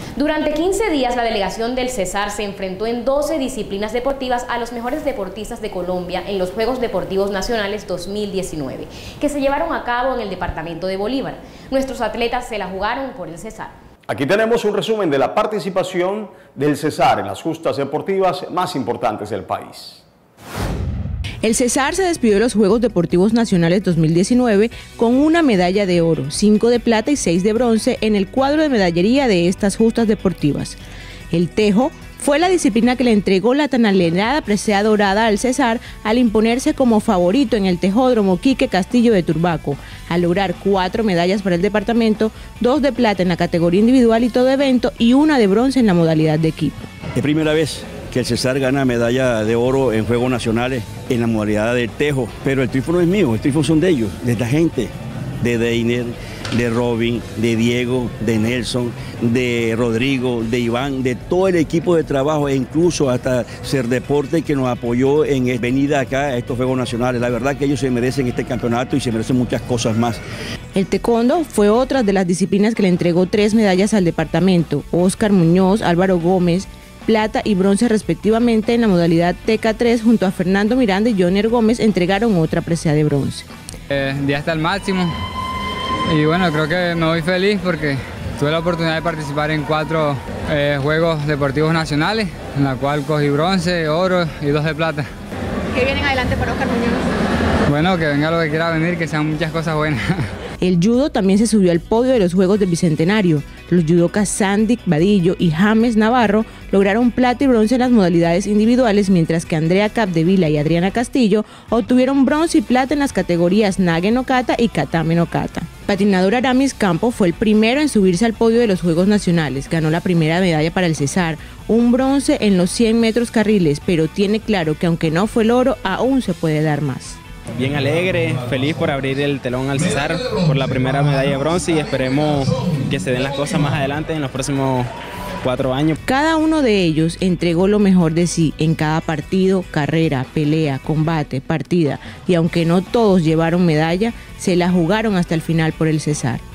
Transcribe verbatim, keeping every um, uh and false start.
Durante quince días, la delegación del Cesar se enfrentó en doce disciplinas deportivas a los mejores deportistas de Colombia en los Juegos Deportivos Nacionales dos mil diecinueve, que se llevaron a cabo en el departamento de Bolívar. Nuestros atletas se la jugaron por el Cesar. Aquí tenemos un resumen de la participación del Cesar en las justas deportivas más importantes del país. El Cesar se despidió de los Juegos Deportivos Nacionales dos mil diecinueve con una medalla de oro, cinco de plata y seis de bronce en el cuadro de medallería de estas justas deportivas. El tejo fue la disciplina que le entregó la tan anhelada presea dorada al Cesar al imponerse como favorito en el tejódromo Quique Castillo de Turbaco, al lograr cuatro medallas para el departamento, dos de plata en la categoría individual y todo evento y una de bronce en la modalidad de equipo. Es primera vez que el Cesar gana medalla de oro en Juegos Nacionales en la modalidad del tejo, pero el triunfo no es mío, el triunfo son de ellos, de esta gente, de Deiner, de Robin, de Diego, de Nelson, de Rodrigo, de Iván, de todo el equipo de trabajo e incluso hasta Serdeporte que nos apoyó en venida acá a estos Juegos Nacionales. La verdad que ellos se merecen este campeonato y se merecen muchas cosas más. El taekwondo fue otra de las disciplinas que le entregó tres medallas al departamento. Óscar Muñoz, Álvaro Gómez, plata y bronce respectivamente en la modalidad T K tres, junto a Fernando Miranda y Jonier Gómez entregaron otra presea de bronce. Eh, día hasta el máximo y bueno, creo que me voy feliz porque tuve la oportunidad de participar en cuatro eh, Juegos Deportivos Nacionales, en la cual cogí bronce, oro y dos de plata. ¿Qué vienen adelante para Óscar Muñoz? Bueno, que venga lo que quiera venir, que sean muchas cosas buenas. El judo también se subió al podio de los Juegos del Bicentenario. Los judocas Sandy Vadillo y James Navarro lograron plata y bronce en las modalidades individuales, mientras que Andrea Capdevila y Adriana Castillo obtuvieron bronce y plata en las categorías Nage no Kata y Katame no Kata. Patinador Aramis Campo fue el primero en subirse al podio de los Juegos Nacionales. Ganó la primera medalla para el Cesar, un bronce en los cien metros carriles, pero tiene claro que aunque no fue el oro, aún se puede dar más. Bien alegre, feliz por abrir el telón al Cesar por la primera medalla de bronce y esperemos que se den las cosas más adelante en los próximos cuatro años. Cada uno de ellos entregó lo mejor de sí en cada partido, carrera, pelea, combate, partida, y aunque no todos llevaron medalla, se la jugaron hasta el final por el Cesar.